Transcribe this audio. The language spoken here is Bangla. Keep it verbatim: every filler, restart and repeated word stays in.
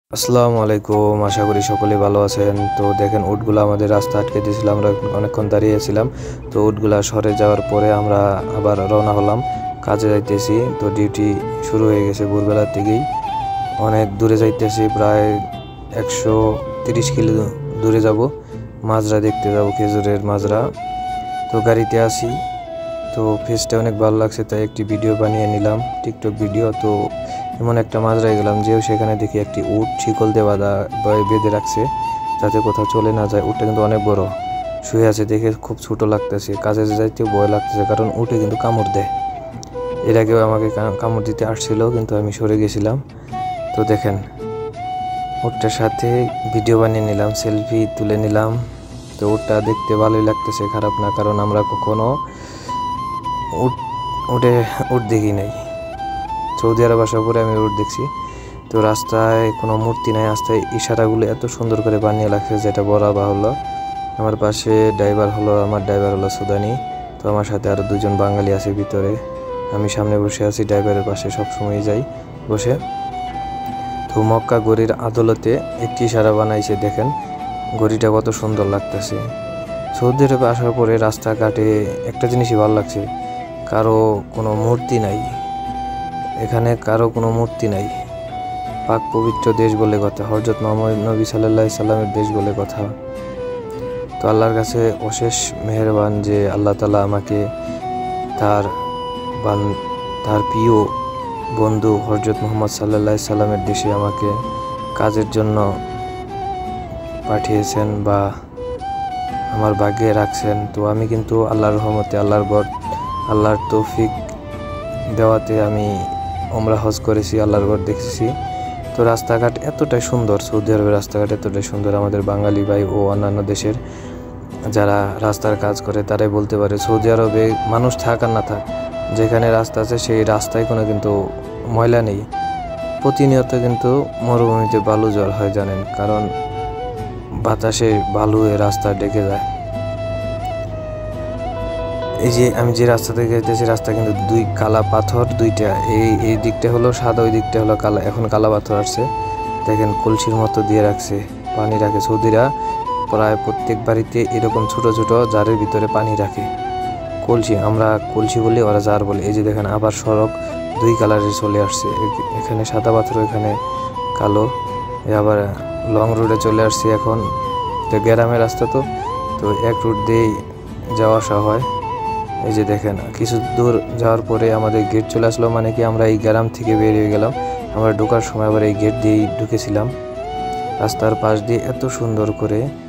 আসসালামু আলাইকুম, আশা করি সকলেই ভালো আছেন। তো দেখেন উটগুলো আমাদের রাস্তা আটকে দিয়েছিল, আমরা অনেকক্ষণ দাঁড়িয়েছিলাম। তো উটগুলা সরে যাওয়ার পরে আমরা আবার রওনা হলাম, কাজে যাইতেছি। তো ডিউটি শুরু হয়ে গেছে ভোরবেলার থেকেই, অনেক দূরে যাইতেছি, প্রায় একশো তিরিশ কিলো দূরে যাব, মাজরা দেখতে যাব, খেজুরের মাজরা। তো গাড়িতে আসি, তো ফেসটা অনেক ভালো লাগছে, তাই একটি ভিডিও বানিয়ে নিলাম, টিকটক ভিডিও। তো এমন একটা মাজরায় গেলাম, যেও সেখানে দেখি একটি উট শিকল দিয়ে বাঁধা বেঁধে রাখছে, যাতে কোথাও চলে না যায়। উটটা কিন্তু অনেক বড়, শুয়ে আছে, দেখে খুব ছোটো লাগতেছে, কাজে যাইতে ভয় লাগতেছে, কারণ উটে কিন্তু কামড় দেয়। এর আগেও আমাকে কামড় দিতে আসছিল, কিন্তু আমি সরে গেছিলাম। তো দেখেন উটটার সাথে ভিডিও বানিয়ে নিলাম, সেলফি তুলে নিলাম। তো উটটা দেখতে ভালোই লাগতেছে, খারাপ না, কারণ আমরা কখনো উট উঠে উট দেখি নাই। সৌদি আরব আসার পরে আমি উট দেখছি। তো রাস্তায় কোনো মূর্তি নাই, রাস্তায় ইশারাগুলো এত সুন্দর করে বানিয়ে রাখছে, যেটা বলা বাহুল্য। আমার পাশে ড্রাইভার হলো আমার ড্রাইভার হলো সুদানি। তো আমার সাথে আরও দুজন বাঙালি আছে ভিতরে, আমি সামনে বসে আছি, ড্রাইভারের পাশে সবসময় যাই বসে। তো মক্কা গড়ির আদালতে একটি ইশারা বানাইছে, দেখেন গড়িটা কত সুন্দর লাগতেছে। সৌদি আরবে আসার পরে রাস্তাঘাটে একটা জিনিসই ভালো লাগছে, কারো কোনো মূর্তি নাই, এখানে কারো কোনো মূর্তি নাই। পাক পবিত্র দেশ বলে কথা, হযরত মুহাম্মদ নবী সাল্লাল্লাহু আলাইহি সাল্লামের দেশ বলে কথা। তো আল্লাহর কাছে অশেষ মেহেরবান যে আল্লাহ তাআলা আমাকে তার বান তার প্রিয় বন্ধু হযরত মুহাম্মদ সাল্লাল্লাহু আলাইহি সাল্লামের দেশে আমাকে কাজের জন্য পাঠিয়েছেন বা আমার ভাগ্যে রাখছেন। তো আমি কিন্তু আল্লাহর রহমতে, আল্লাহর বর আল্লাহর তৌফিক দেওয়াতে আমি ওমরা হজ করেছি, আল্লাহর ঘর দেখেছি। তো রাস্তাঘাট এতটাই সুন্দর, সৌদি আরবের রাস্তাঘাট এতটাই সুন্দর, আমাদের বাঙালি ভাই ও অন্যান্য দেশের যারা রাস্তার কাজ করে তারাই বলতে পারে, সৌদি আরবে মানুষ থাক আর না থাক, যেখানে রাস্তা আছে সেই রাস্তায় কোনো কিন্তু ময়লা নেই। প্রতিনিয়ত কিন্তু মরুভূমিতে বালু জল হয় জানেন, কারণ বাতাসে বালু এ রাস্তা ডেকে যায়। এই যে আমি যে রাস্তা থেকে যেতেছি, রাস্তা কিন্তু দুই কালা পাথর দুইটা, এই এই দিকটা হলো সাদা, ওই দিকটা হলো কালা। এখন কালা পাথর আসছে, দেখেন কলসির মতো দিয়ে রাখছে, পানি রাখে। সৌদিরা প্রায় প্রত্যেক বাড়িতে এরকম ছোট ছোট জারের ভিতরে পানি রাখে, কলসি, আমরা কলসি বলি, ওরা জার বলে। এই যে দেখেন আবার সড়ক দুই কালারে চলে আসছে, এখানে সাদা পাথর, এখানে কালো, আবার লং রোডে চলে আসছে এখন। তো গ্রামের রাস্তা তো তো এক রুট দিয়েই যাওয়া আসা হয়। এই যে দেখেন কিছু দূর যাওয়ার পরে আমাদের গেট চলে আসলো, মানে কি আমরা এই গ্রাম থেকে বেরিয়ে গেলাম। আমরা ঢোকার সময় আবার এই গেট দিয়েই ঢুকেছিলাম। রাস্তার পাশ দিয়ে এত সুন্দর করে